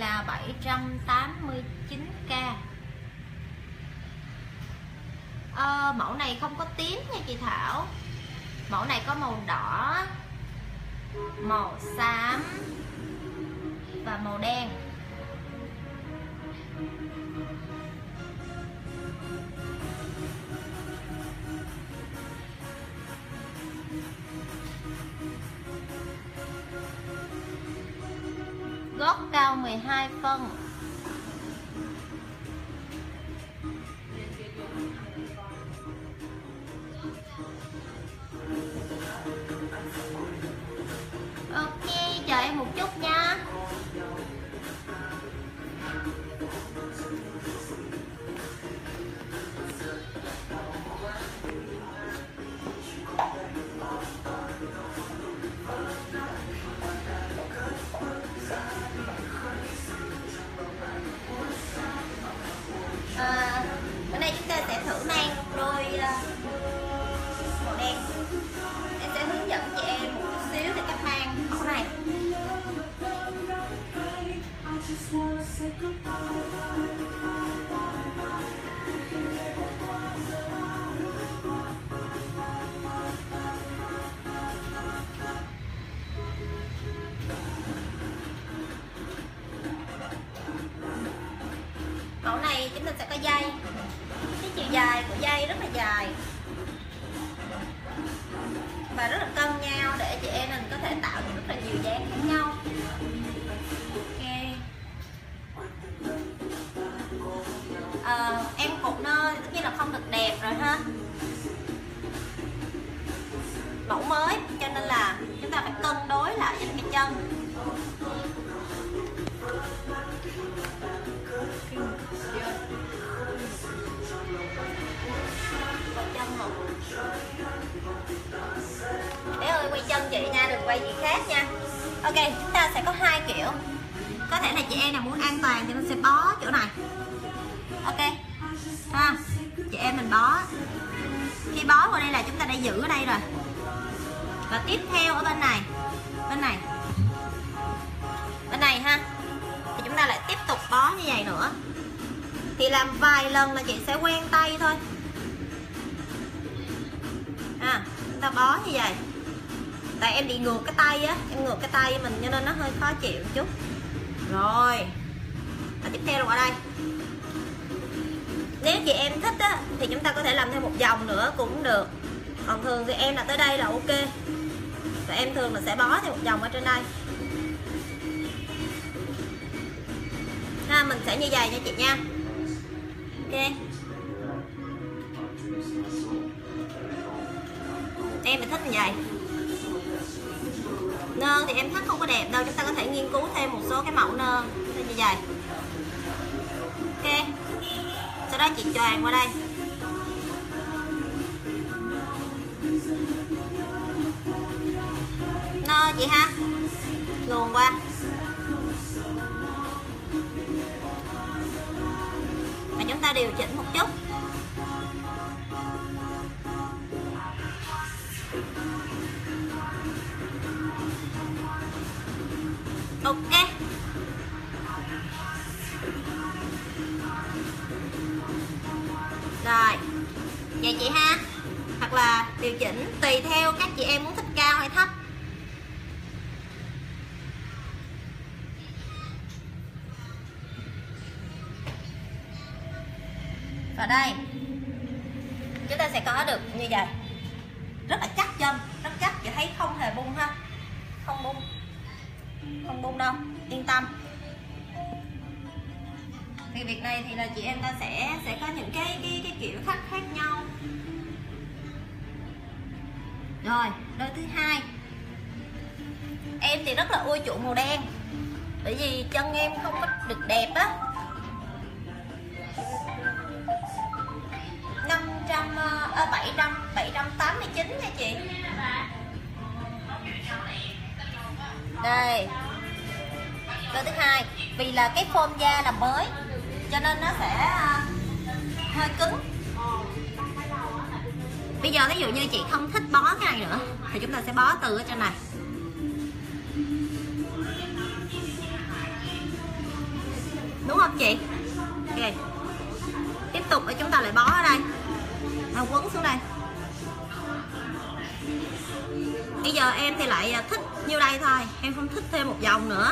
là 789k. Mẫu này không có tím nha chị Thảo. Mẫu này có màu đỏ, màu xám và màu đen. Gót cao 12 phân. Ok, chờ em một chút nha. Bữa nay chúng ta sẽ thử mang đôi màu đen. Em sẽ hướng dẫn chị em một chút xíu về cách mang mẫu này. Mẫu này chúng ta sẽ có dây. Cái chiều dài của dây rất là dài và rất là cân nhau để chị em mình có thể tạo được rất là nhiều dáng khác nhau. Em cột nơ tất nhiên là không được đẹp rồi ha. Mẫu mới cho nên là chúng ta phải cân đối lại với cái chân. Bé ơi quay chân chị nha, đừng quay gì khác nha. Ok, chúng ta sẽ có hai kiểu. Có thể là chị em nào muốn an toàn thì mình sẽ bó chỗ này. Ok ha, chị em mình bó. Khi bó vào đây là chúng ta đã giữ ở đây rồi. Và tiếp theo ở bên này ha, thì chúng ta lại tiếp tục bó như vậy nữa. Thì làm vài lần là chị sẽ quen tay thôi. Chúng ta bó như vậy. Tại em bị ngược cái tay á, em ngược cái tay mình cho nên nó hơi khó chịu một chút. Rồi. Và tiếp theo là qua đây. Nếu chị em thích á thì chúng ta có thể làm thêm một vòng nữa cũng được. Còn thường thì em là tới đây là ok. Và em thường là sẽ bó thêm một vòng ở trên đây. Mình sẽ như vậy nha chị nha. Ok. Em mình thích như vậy. Nơ thì em thích không có đẹp đâu, chúng ta có thể nghiên cứu thêm một số cái mẫu nơ như vậy. Ok. Sau đó chị choàng qua đây. Nơ chị ha. Luồn qua. Và chúng ta điều chỉnh một chút. Ok. Rồi. Vậy chị ha. Hoặc là điều chỉnh tùy theo các chị em muốn thích cao hay thấp. Và đây chúng ta sẽ có được như vậy. Rất là chắc chân, rất chắc, chị thấy không hề bung ha. Không bung đâu, yên tâm. Thì việc này thì là chị em ta sẽ có những cái kiểu khác nhau. Rồi, đôi thứ hai. Em thì rất là ưa chuộng màu đen. Bởi vì chân em không có được đẹp á. 789 nha chị. Đây. Đôi thứ hai. Vì là cái form da là mới cho nên nó sẽ hơi cứng. Bây giờ ví dụ như chị không thích bó cái này nữa thì chúng ta sẽ bó từ ở trên này. đúng không chị? Ok, tiếp tục chúng ta lại bó ở đây, quấn xuống đây. Bây giờ em thì lại thích nhiêu đây thôi, em không thích thêm một vòng nữa,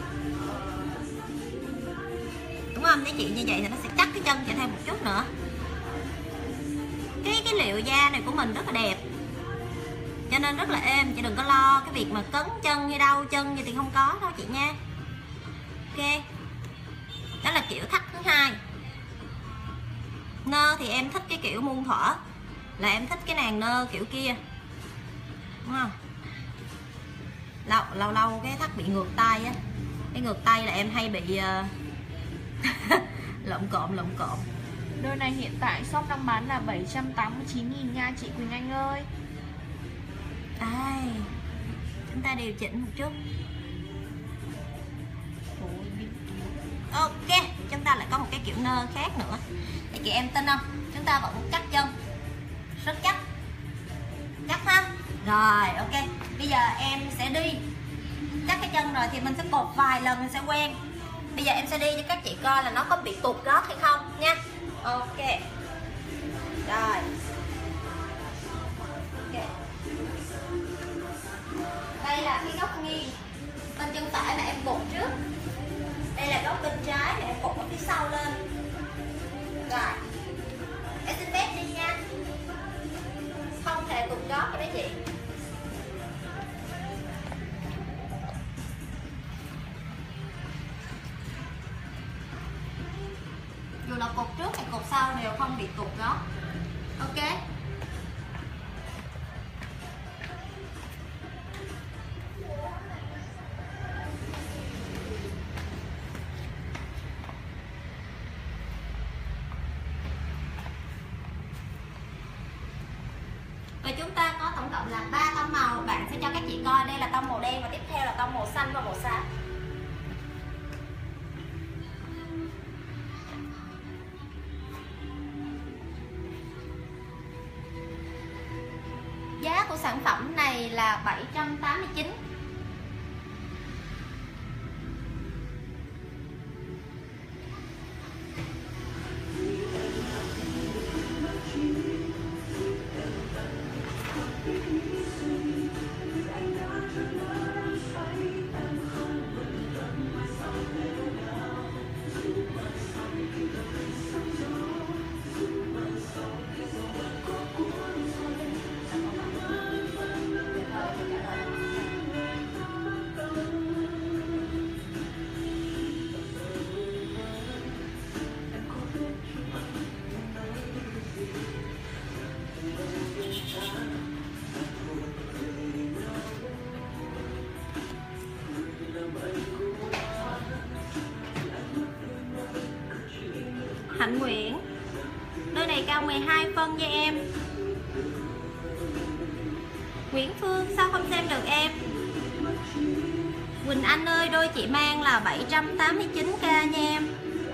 đúng không? Mấy chị như vậy thì nó sẽ chắc cái chân chị thêm một chút nữa. Cái liệu da này của mình rất là đẹp, cho nên rất là êm, chị đừng có lo cái việc mà cấn chân hay đau chân gì thì không có đâu chị nha. Ok, đó là kiểu thắt thứ hai. Nơ thì em thích cái kiểu muôn thuở, là em thích cái nàng nơ kiểu kia, đúng không? Lâu lâu cái thắt bị ngược tay á, cái ngược tay là em hay bị lộn cộm. Đôi này hiện tại shop đang bán là 789.000 nha chị Quỳnh Anh ơi. Đây, chúng ta điều chỉnh một chút. Ok, chúng ta lại có một cái kiểu nơ khác nữa. Thì chị em tin không? Chúng ta vẫn cắt chân rất chắc ha. Rồi, ok. Bây giờ em sẽ đi cắt cái chân rồi thì mình sẽ cột vài lần mình sẽ quen. Bây giờ em sẽ đi cho các chị coi là nó có bị tụt gót hay không nha. Ok. Rồi. Ok. Đây là cái góc nghiêng. Bên chân phải là em cột trước. Đây là góc bên trái thì em cột ở phía sau lên. Rồi. Em xin phép đi nha. Không thể tụt gót cho mấy chị. Dù là cột trước hay cột sau đều không bị tụt gót. Ok. Và chúng ta có tổng cộng là 3 tông màu. Bạn sẽ cho các chị coi đây là tông màu đen và tiếp theo là tông màu xanh và màu xám. Giá của sản phẩm này là 789. Hạnh Nguyễn, đôi này cao 12 phân nha em. Nguyễn Phương sao không xem được em? Quỳnh Anh ơi, đôi chị mang là 789k nha em.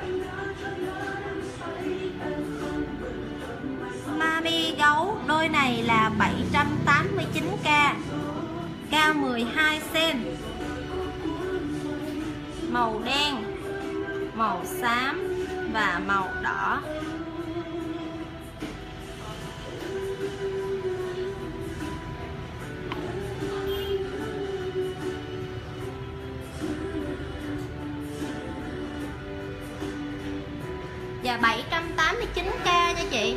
Mami gấu, đôi này là 789k, cao 12 cm, màu đen, màu xám và màu đỏ. Và 789k nha chị.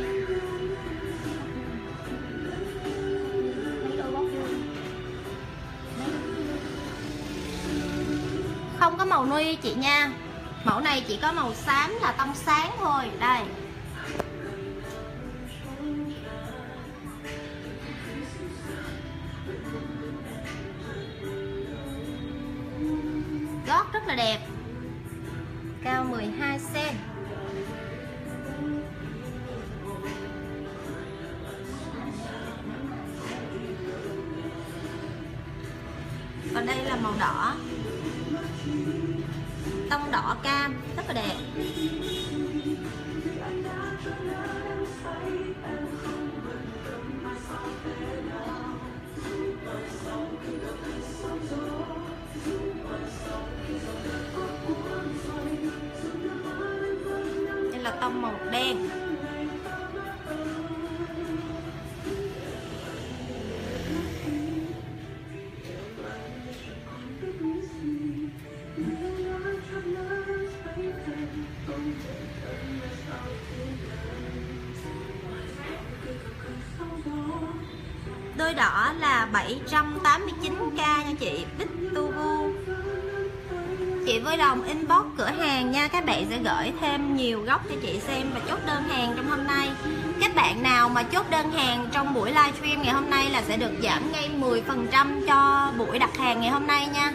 Không có màu nude chị nha. Mẫu này chỉ có màu xám là tông sáng thôi. Đây. Gót rất là đẹp. Cao 12 cm. Còn đây là màu đỏ, tông đỏ cam rất là đẹp. tông màu đen. Đôi đỏ là 789k nha chị Bích Tu Vu. Chị vui lòng inbox cửa hàng nha, các bạn sẽ gửi thêm nhiều góc cho chị xem và chốt đơn hàng trong hôm nay. Các bạn nào mà chốt đơn hàng trong buổi livestream ngày hôm nay là sẽ được giảm ngay 10% cho buổi đặt hàng ngày hôm nay nha.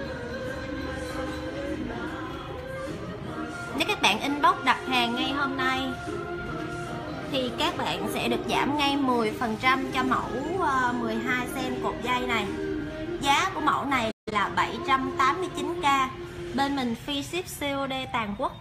Nếu các bạn inbox đặt hàng ngay hôm nay thì các bạn sẽ được giảm ngay 10% cho mẫu 12 cm cột dây này. Giá của mẫu này là 789k. Bên mình free ship COD toàn quốc.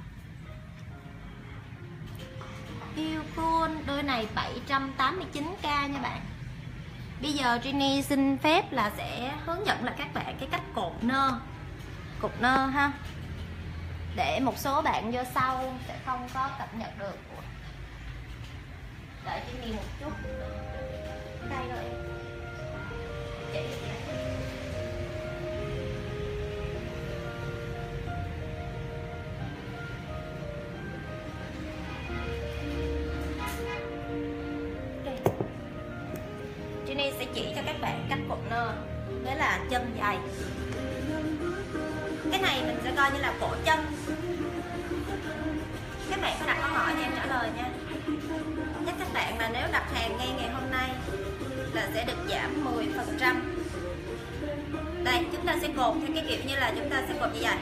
Yêu cool, đôi này 789k nha bạn. Bây giờ Trini xin phép là sẽ hướng dẫn là các bạn cái cách cột nơ ha. Để một số bạn vô sau sẽ không có cập nhật được. Đợi Trini một chút. Đây rồi em. Chị. Trini sẽ chỉ cho các bạn cách cột nơ. Đó là chân dài. Cái này mình sẽ coi như là cổ chân. Các bạn có đặt câu hỏi thì em trả lời nha. Chắc các bạn là nếu đặt hàng ngay ngày hôm nay là sẽ được giảm 10%. Đây, chúng ta sẽ cột theo cái kiểu như là chúng ta sẽ cột như vậy.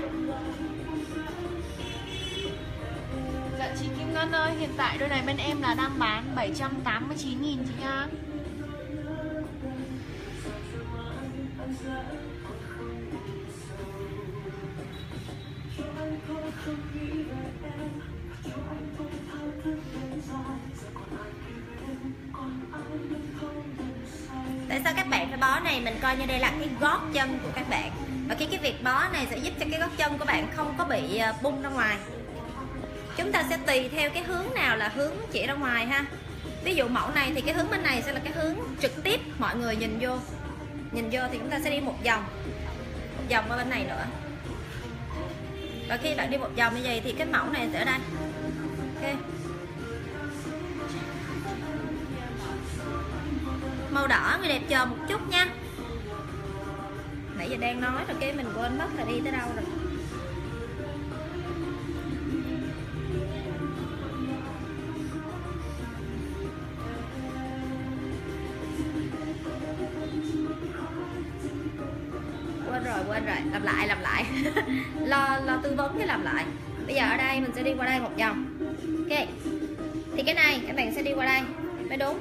Dạ chị Kim Ngân ơi, hiện tại đôi này bên em là đang bán 789.000 chị nha. Tại sao các bạn phải bó này? Mình coi như đây là cái gót chân của các bạn. Và cái việc bó này sẽ giúp cho cái gót chân của bạn không có bị bung ra ngoài. Chúng ta sẽ tùy theo cái hướng nào là hướng chỉ ra ngoài ha. Ví dụ mẫu này thì cái hướng bên này sẽ là cái hướng trực tiếp mọi người nhìn vô. Nhìn vô thì chúng ta sẽ đi một vòng qua bên này nữa. Và khi bạn đi một vòng như vậy thì cái mẫu này sẽ ở đây. Ok. Màu đỏ người đẹp chờ một chút nha. Nãy giờ đang nói rồi cái mình quên mất là đi tới đâu rồi. Quên rồi, làm lại. lo tư vấn cái làm lại. Bây giờ ở đây mình sẽ đi qua đây một vòng. Ok. Thì cái này các bạn sẽ đi qua đây mới đúng.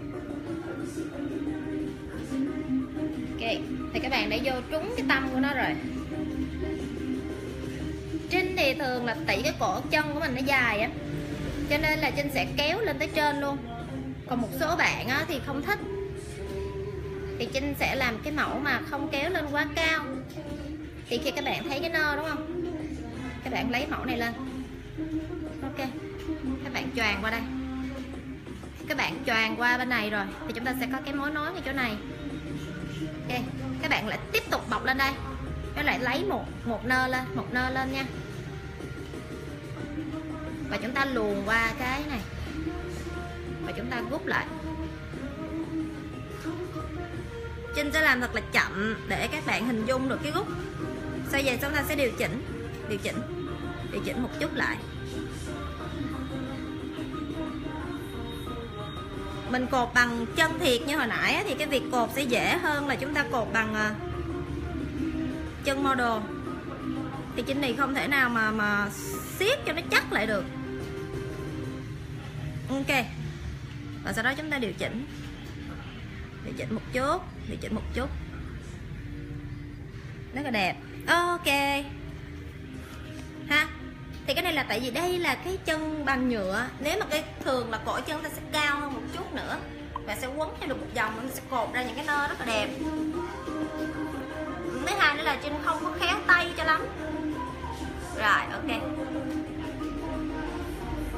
Ok, thì các bạn đã vô trúng cái tâm của nó rồi. Trinh thì thường là tỉ cái cổ chân của mình nó dài á, cho nên là Trinh sẽ kéo lên tới trên luôn. Còn một số bạn á thì không thích thì Trinh sẽ làm cái mẫu mà không kéo lên quá cao. Thì khi các bạn thấy cái nơ đúng không, các bạn lấy mẫu này lên. Ok, các bạn choàng qua đây. Các bạn choàng qua bên này rồi thì chúng ta sẽ có cái mối nối ngay chỗ này. Ok, các bạn lại tiếp tục bọc lên đây, nó lại lấy một nơ lên nha. Và chúng ta luồn qua cái này và chúng ta rút lại. Trinh sẽ làm thật là chậm để các bạn hình dung được cái rút. Sau vậy chúng ta sẽ điều chỉnh một chút lại. Mình cột bằng chân thiệt như hồi nãy thì cái việc cột sẽ dễ hơn là chúng ta cột bằng chân model. Thì Trinh này không thể nào mà siết cho nó chắc lại được. Ok. Và sau đó chúng ta điều chỉnh một chút. Rất là đẹp. Ok ha. Thì cái này là tại vì đây là cái chân bằng nhựa. Nếu mà cái thường là cổ chân ta sẽ cao hơn một chút nữa và sẽ quấn cho được một vòng, mình sẽ cột ra những cái nơ rất là đẹp. Thứ hai nữa là Trinh không có khéo tay cho lắm. Rồi ok.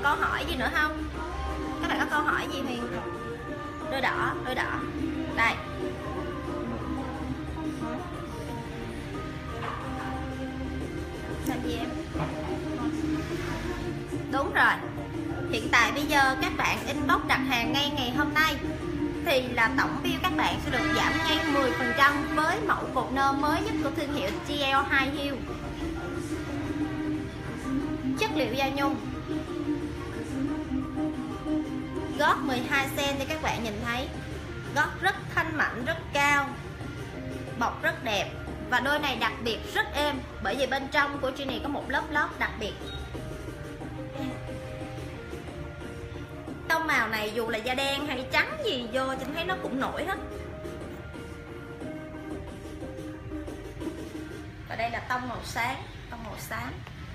câu hỏi gì nữa không? Các bạn có câu hỏi gì Huyền? Đôi đỏ đây. Sao gì em? Đúng rồi, hiện tại bây giờ các bạn inbox đặt hàng ngay ngày hôm nay thì là tổng bill các bạn sẽ được giảm ngay 10% với mẫu cột nơ mới nhất của thương hiệu TL High Heel. Chất liệu da nhung, gót 12cm thì các bạn nhìn thấy gót rất thanh mảnh, rất cao, bọc rất đẹp. Và đôi này đặc biệt rất êm bởi vì bên trong của Jenny có một lớp lót đặc biệt. Tông màu này dù là da đen hay trắng gì vô Trinh thấy nó cũng nổi hết. Và đây là tông màu sáng, tông màu xám.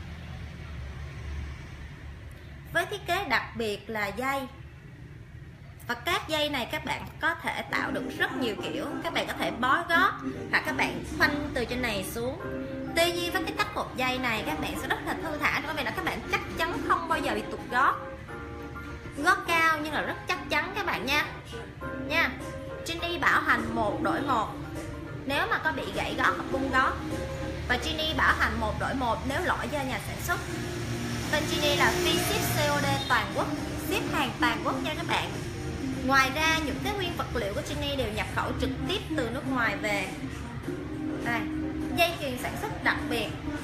Với thiết kế đặc biệt là dây. Và các dây này các bạn có thể tạo được rất nhiều kiểu. Các bạn có thể bó gót hoặc các bạn khoanh từ trên này xuống. Tuy nhiên với cái cách cột dây này các bạn sẽ rất là thư thả, bởi vì là các bạn chắc chắn không bao giờ bị tụt gót. Gót cao nhưng là rất chắc chắn các bạn nha. Jenny bảo hành 1 đổi 1 nếu mà có bị gãy gót hoặc bung gót. Và Jenny bảo hành 1 đổi 1 nếu lỗi do nhà sản xuất. Bên Jenny là free ship COD toàn quốc, ship hàng toàn quốc nha các bạn. Ngoài ra những cái nguyên vật liệu của Jenny đều nhập khẩu trực tiếp từ nước ngoài về. Đây, dây chuyền sản xuất đặc biệt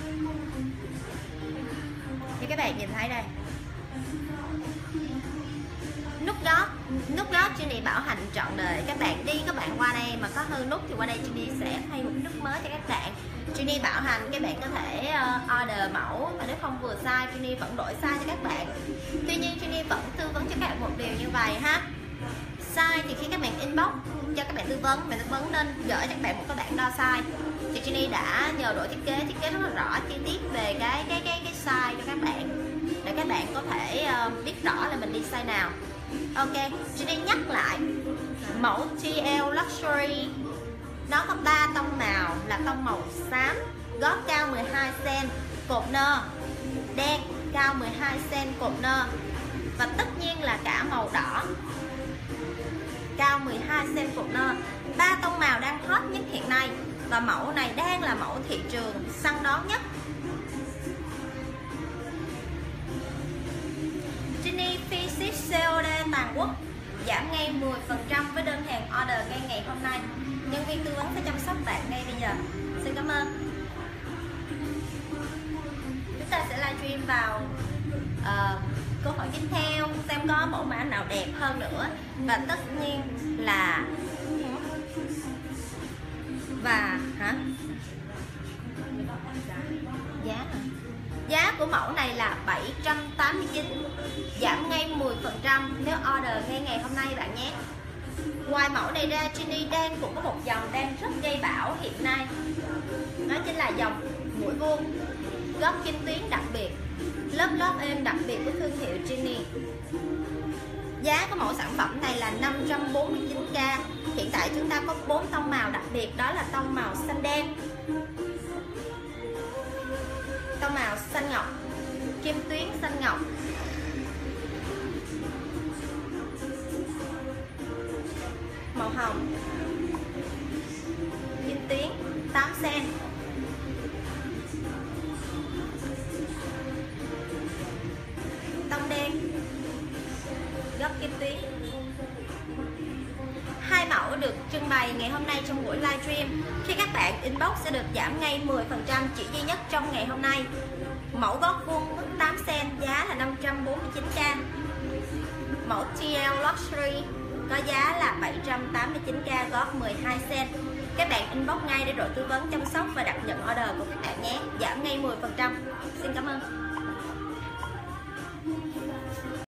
như các bạn nhìn thấy đây. Nút gót Jenny bảo hành trọn đời. Các bạn đi, các bạn qua đây mà có hư nút thì qua đây Jenny sẽ thay một nút mới cho các bạn. Jenny bảo hành, các bạn có thể order mẫu, và nếu không vừa size Jenny vẫn đổi size cho các bạn. Tuy nhiên Jenny vẫn tư vấn cho các bạn một điều như vậy ha. Size thì khi các bạn inbox cho các bạn tư vấn nên gửi cho các bạn một cái bản đo size. Thì Jenny đã nhờ đội thiết kế rất là rõ chi tiết về cái size cho các bạn, để các bạn có thể biết rõ là mình đi size nào. Ok, Jenny nhắc lại mẫu TL Luxury nó có 3 tông màu là tông màu xám, gót cao 12cm, cột nơ đen cao 12cm, cột nơ, và tất nhiên là cả màu đỏ cao 12cm, cột nơ. 3 tông màu đang hot nhất hiện nay và mẫu này đang là mẫu thị trường săn đón nhất. Jenny free ship COD toàn quốc, giảm ngay 10% với đơn hàng order ngay ngày hôm nay. Nhân viên tư vấn sẽ chăm sóc bạn ngay bây giờ. Xin cảm ơn. Chúng ta sẽ livestream vào câu hỏi tiếp theo, xem có mẫu mã nào đẹp hơn nữa. Và tất nhiên là giá của mẫu này là 789, giảm ngay 10% nếu order ngay ngày hôm nay bạn nhé. Ngoài mẫu này ra, Jenny đang cũng có một dòng đang rất gây bão hiện nay, đó chính là dòng mũi vuông, gót kim tuyến đặc biệt, lớp lót êm đặc biệt của thương hiệu Jenny. Giá của mẫu sản phẩm này là 549k. Hiện tại chúng ta có 4 tông màu đặc biệt, đó là tông màu xanh đen, tông màu xanh ngọc, kim tuyến xanh ngọc, màu hồng, kim tuyến 8cm, tông đen, gót kim tuyến. Hai mẫu được trưng bày ngày hôm nay trong buổi livestream. Khi các bạn inbox sẽ được giảm ngay 10% chỉ duy nhất trong ngày hôm nay. Mẫu gót vuông mức 8cm giá là 549k. Mẫu TL Luxury có giá là 789k, gót 12cm. Các bạn inbox ngay để đội tư vấn chăm sóc và đặt nhận order của các bạn nhé. Giảm ngay 10%. Xin cảm ơn.